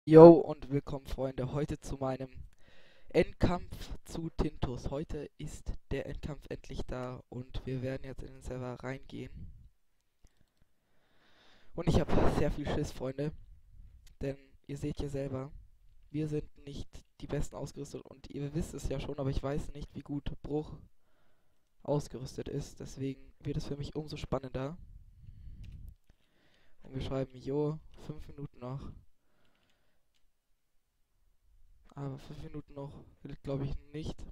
Yo und willkommen Freunde, heute zu meinem Endkampf zu Tintus. Heute ist der Endkampf endlich da und wir werden jetzt in den Server reingehen. Und ich habe sehr viel Schiss, Freunde, denn ihr seht ja selber, wir sind nicht die besten ausgerüstet und ihr wisst es ja schon, aber ich weiß nicht, wie gut Bruch ausgerüstet ist. Deswegen wird es für mich umso spannender. Und wir schreiben, jo, 5 Minuten noch. Aber 5 Minuten noch will ich glaube ich nicht.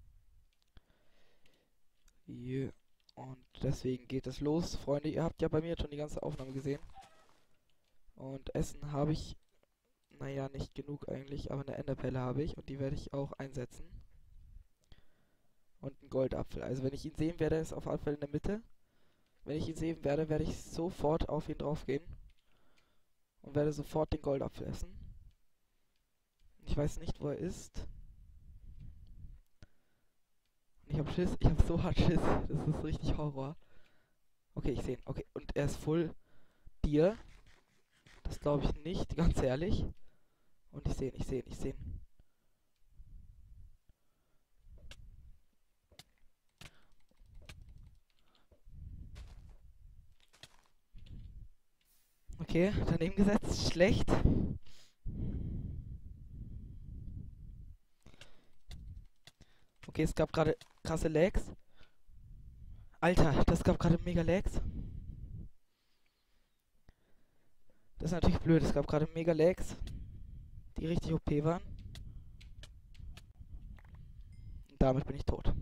Yeah. Und deswegen geht es los. Freunde, ihr habt ja bei mir jetzt schon die ganze Aufnahme gesehen. Und Essen habe ich, naja, nicht genug eigentlich, aber eine Enderpelle habe ich und die werde ich auch einsetzen. Und einen Goldapfel. Also wenn ich ihn sehen werde, ist auf jeden Fall in der Mitte. Wenn ich ihn sehen werde, werde ich sofort auf ihn draufgehen. Und werde sofort den Goldapfel essen. Ich weiß nicht, wo er ist. Und ich habe Schiss, ich habe so hart Schiss. Das ist richtig Horror. Okay, ich sehe ihn. Okay, und er ist Full Dir. Das glaube ich nicht, ganz ehrlich. Und ich sehe ihn, ich sehe ihn, ich sehe ihn. Okay, daneben gesetzt, schlecht. Okay, es gab gerade krasse Lags. Alter, das gab gerade mega Lags. Das ist natürlich blöd, es gab gerade mega Lags, die richtig OP waren. Und damit bin ich tot.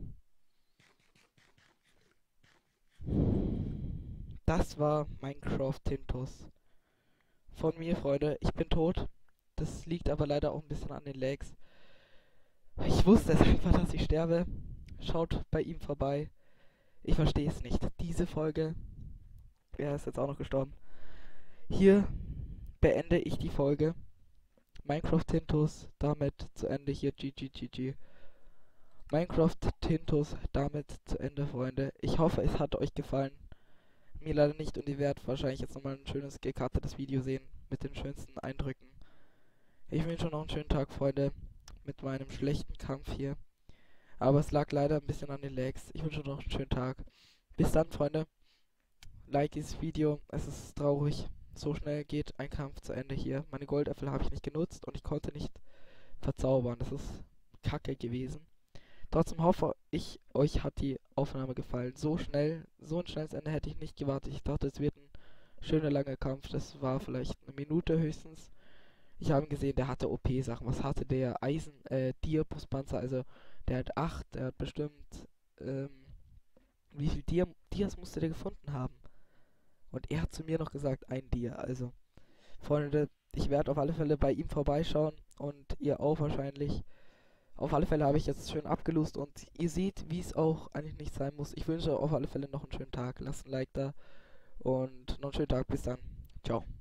Das war Minecraft Tintus. Von mir, Freunde, ich bin tot. Das liegt aber leider auch ein bisschen an den Lags. Ich wusste es einfach, dass ich sterbe. Schaut bei ihm vorbei. Ich verstehe es nicht. Diese Folge, er ist jetzt auch noch gestorben. Hier beende ich die Folge. Minecraft Tintus damit zu Ende. Hier GG. Minecraft Tintus damit zu Ende, Freunde. Ich hoffe, es hat euch gefallen. Mir leider nicht und ihr werdet wahrscheinlich jetzt nochmal ein schönes gekartetes Video sehen mit den schönsten Eindrücken. Ich wünsche noch einen schönen Tag, Freunde, mit meinem schlechten Kampf hier. Aber es lag leider ein bisschen an den Lags. Ich wünsche noch einen schönen Tag. Bis dann, Freunde. Like dieses Video. Es ist traurig. So schnell geht ein Kampf zu Ende hier. Meine Goldäpfel habe ich nicht genutzt und ich konnte nicht verzaubern. Das ist kacke gewesen. Trotzdem hoffe ich, euch hat die Aufnahme gefallen. So schnell, so ein schnelles Ende hätte ich nicht gewartet. Ich dachte, es wird ein schöner langer Kampf. Das war vielleicht eine Minute höchstens. Ich habe gesehen, der hatte OP-Sachen. Was hatte der? Eisen, Dia-Brustpanzer. Also, der hat 8. Der hat bestimmt, wie viel Dias musste der gefunden haben? Und er hat zu mir noch gesagt, ein Dia. Also, Freunde, ich werde auf alle Fälle bei ihm vorbeischauen. Und ihr auch wahrscheinlich. Auf alle Fälle habe ich jetzt schön abgelost und ihr seht, wie es auch eigentlich nicht sein muss. Ich wünsche auf alle Fälle noch einen schönen Tag. Lasst ein Like da und noch einen schönen Tag. Bis dann. Ciao.